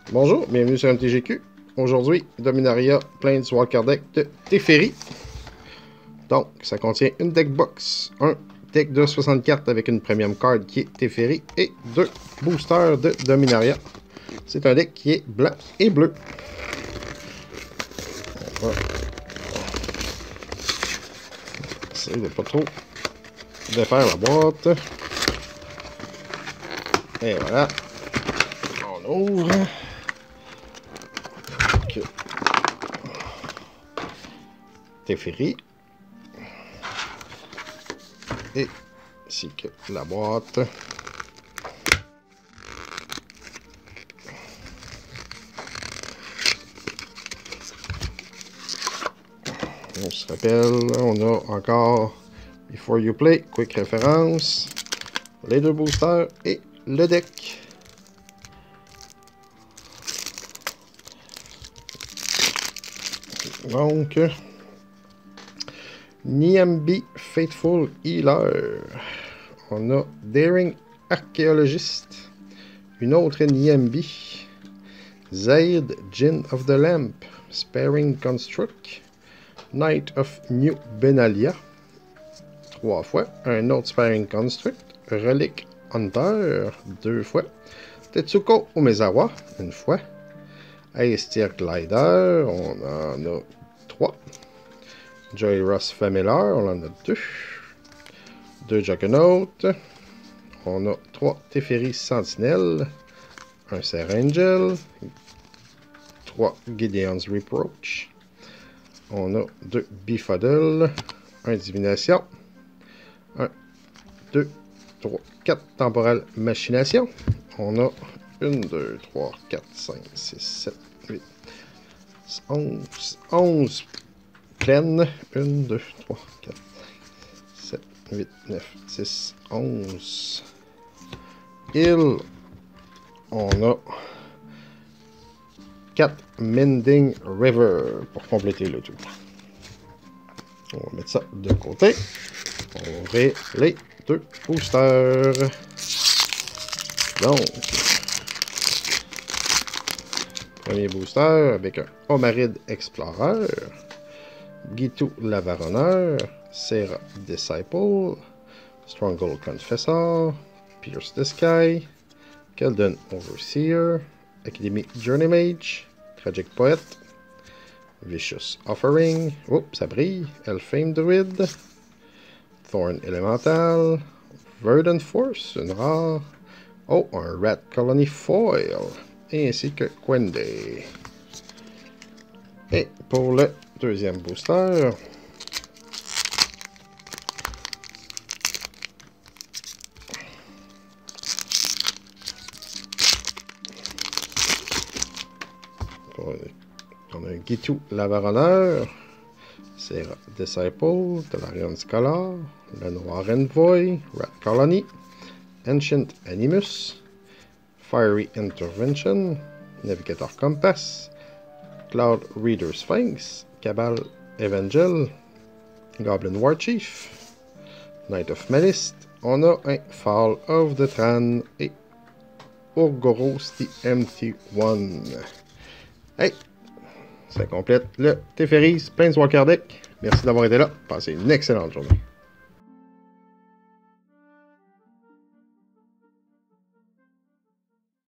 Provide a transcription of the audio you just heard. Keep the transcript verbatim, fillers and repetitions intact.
Bonjour, bienvenue sur M T G Q. Aujourd'hui, Dominaria Planeswalker Deck de Teferi. Donc, ça contient une deck box, un deck de soixante cartes avec une premium card qui est Teferi et deux boosters de Dominaria. C'est un deck qui est blanc et bleu. On va essayer de pas trop défaire la boîte. Et voilà. On ouvre. Donc, Teferi. Et ici que la boîte. On se rappelle, on a encore Before You Play, Quick Référence, les deux boosters et le deck. Donc, Niambi Faithful Healer. On a Daring Archaeologist. Une autre Niambi. Zaid, Djinn of the Lamp. Sparing Construct. Knight of New Benalia. Trois fois. Un autre Sparing Construct. Relic Hunter. Deux fois. Tetsuko Umezawa. Une fois. Aestir Glider. On en a trois. Joy Ross Familiar. On en a deux. Deux Juggernaut. On a trois Teferi Sentinelle. Un Serre Angel. Trois Gideon's Reproach. On a deux Befuddle, un Divination, un, deux, trois, quatre Temporelle Machination. On a une, deux, trois, quatre, cinq, six, sept, huit, onze, onze pleines. un, deux, trois, quatre, sept, huit, neuf, dix, onze. Il, on a quatre Mending River pour compléter le tout. On va mettre ça de côté. On va ouvrir les deux boosters. Donc, premier booster avec un Omaride Explorer, Gitu Lavaronneur, Serra Disciple, Stronghold Confessor, Pierce the Sky, Keldon Overseer, Academy Journey Mage, Tragic Poet, Vicious Offering, oups, ça brille, Elfame Druid, Thorn Elemental, Verdant Force, une rare, oh, un Rat Colony Foil, ainsi que Quende. Et pour le deuxième booster, on a un Gitu Lavaronneur, Serra Disciple, Tolarian Scholar, le Noir Envoy, Rat Colony, Ancient Animus, Fiery Intervention, Navigator Compass, Cloud Reader Sphinx, Cabal Evangel, Goblin Warchief, Knight of Malice. On a un Fall of the Tran et Urgoros the Empty One. Hey! Ça complète le Teferi Planeswalker Deck. Merci d'avoir été là. Passez une excellente journée.